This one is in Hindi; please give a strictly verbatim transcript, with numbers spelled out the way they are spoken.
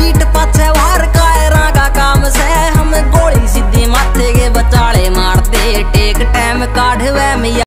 पीठ पाछे वार कायरा का काम से हम गोली सीधी माथे के बचाले मारते टेक टाइम काढ़वे में।